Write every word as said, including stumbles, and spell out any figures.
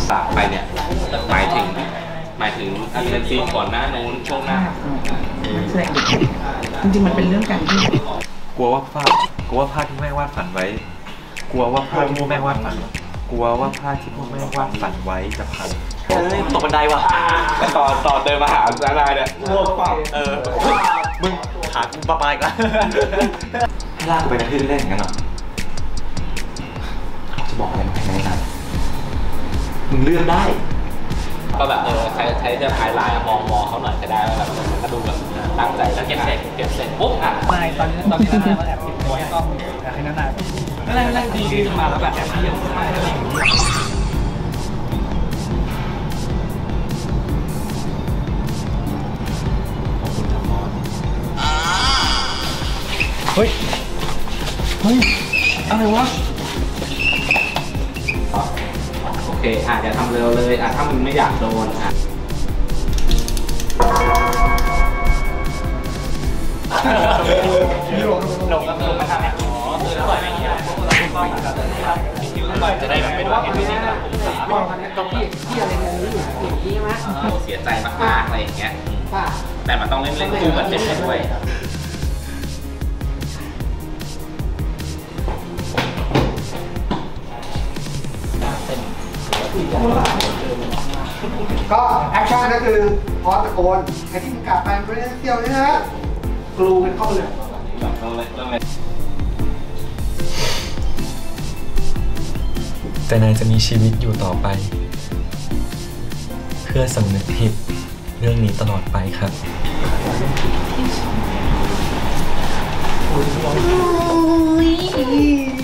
ปากไปเนี่ยหมายถึงหมายถึงอันเป็นซีนก่อนหน้านู้นช่วงหน้าแสดงจริงๆมันเป็นเรื่องการที่กลัวว่าภาพกลัวว่าภาพที่แม่วาดฝันไว้กลัวว่าภาพที่แม่วาดฝันกลัวว่าภาพที่พวกแม่วาดฝันไว้จะพังเฮ้ยตกบันไดว่ะแล้วต่อต่อเดินมาหาอาณาเนี่ยโง่เปล่าเออมึงหากูประมาณกันลากไปในที่เล่นอย่างนั้นหรอจะบอกอะไรไม่ได้มึงเลือกได้ก็แบบเออใช้ใช้จะพายไลน์มองมองเขาหน่อยก็ได้แบบมันก็ดูแบบตั้งใจแล้วเก็บเสร็จเก็บเสร็จปุ๊บอ่ะไม่ตอนนี้ตอนนี้นานาแอบติดตัวให้กล้องอยากให้นานานานานาดีดีมาแล้วแบบแอบเยี่ยมมากเฮ้ยเฮ้ยอะไรวะโอเคอ่ะอย่าทำเร็วเลยอ่ะถ้ามึงไม่อยากโดนอ่ะลงลงลงมาทำเนี่ยอ๋อคือปล่อยไม่เงี้ยปล่อยจะได้แบบเป็นว่าเห็นไม่ได้นะผมสามารถกับพี่พี่อะไรเงี้ยอย่างนี้ไหมเสียใจมากๆอะไรอย่างเงี้ยแต่มันต้องเล่นเล่นคู่กันเจ็บด้วยก็แอคชั่นก็คือพอตะโกนไอ้ที่มันกลับไปไม่ได้เที่ยวนี่นะกลูกันเข้าเลยแต่นายจะมีชีวิตอยู่ต่อไปเพื่อสำนึกผิดเรื่องนี้ตลอดไปครับโอ้ย